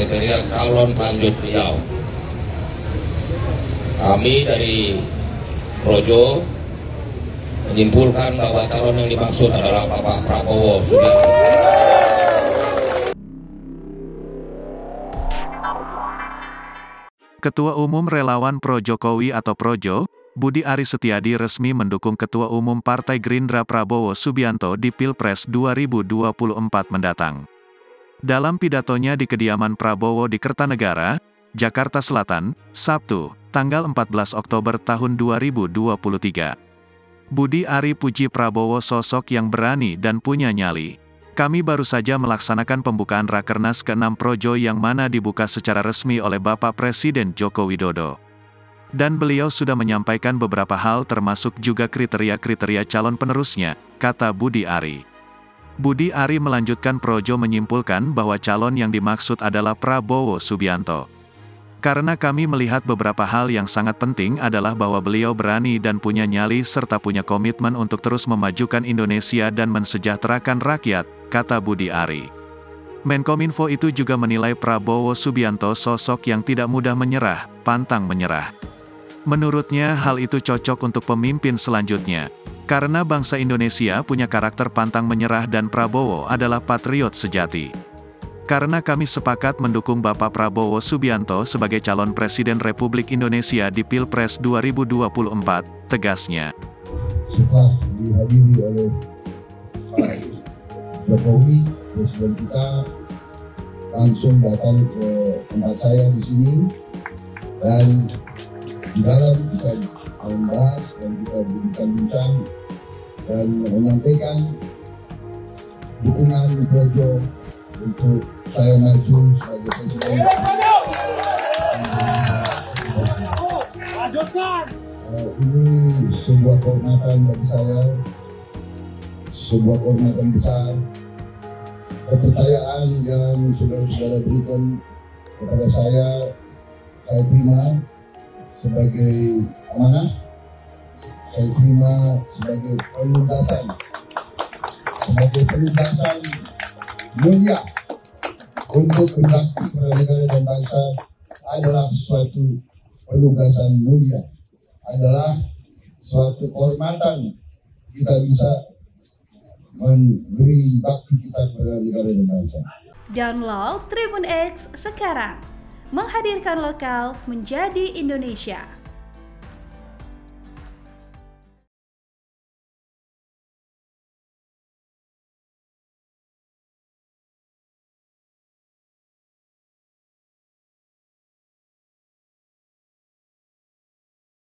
kriteria calon lanjut beliau. Kami dari Projo menyimpulkan bahwa calon yang dimaksud adalah Bapak Prabowo Subianto. Ketua Umum Relawan Pro Jokowi atau Projo, Budi Aris Setiadi resmi mendukung Ketua Umum Partai Gerindra Prabowo Subianto di Pilpres 2024 mendatang. Dalam pidatonya di kediaman Prabowo di Kertanegara, Jakarta Selatan, Sabtu, tanggal 14 Oktober tahun 2023. Budi Ari puji Prabowo sosok yang berani dan punya nyali. Kami baru saja melaksanakan pembukaan Rakernas ke-6 Projo yang mana dibuka secara resmi oleh Bapak Presiden Joko Widodo. Dan beliau sudah menyampaikan beberapa hal termasuk juga kriteria-kriteria calon penerusnya, kata Budi Ari. Budi Ari melanjutkan Projo menyimpulkan bahwa calon yang dimaksud adalah Prabowo Subianto. Karena kami melihat beberapa hal yang sangat penting adalah bahwa beliau berani dan punya nyali serta punya komitmen untuk terus memajukan Indonesia dan mensejahterakan rakyat, kata Budi Ari. Menkominfo itu juga menilai Prabowo Subianto sosok yang tidak mudah menyerah, pantang menyerah. Menurutnya hal itu cocok untuk pemimpin selanjutnya. Karena bangsa Indonesia punya karakter pantang menyerah dan Prabowo adalah patriot sejati. Karena kami sepakat mendukung Bapak Prabowo Subianto sebagai calon Presiden Republik Indonesia di Pilpres 2024, tegasnya. Setelah dihadiri oleh Pak Jokowi, Presiden kita langsung datang ke tempat saya di sini, dan di dalam kita membahas dan kita bincang-bincang dan menyampaikan dukungan Projo untuk saya maju sebagai presiden. Ini sebuah kehormatan bagi saya, sebuah kehormatan besar, kepercayaan yang saudara-saudara berikan kepada saya terima sebagai amanah, saya terima sebagai penugasan mulia untuk berbakti pada negara dan bangsa adalah suatu penugasan mulia, adalah suatu kehormatan kita bisa memberi bakti kita kepada negara dan bangsa. Download Tribun X sekarang, menghadirkan lokal menjadi Indonesia.